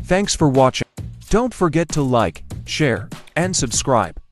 Thanks for watching. Don't forget to like, share, and subscribe.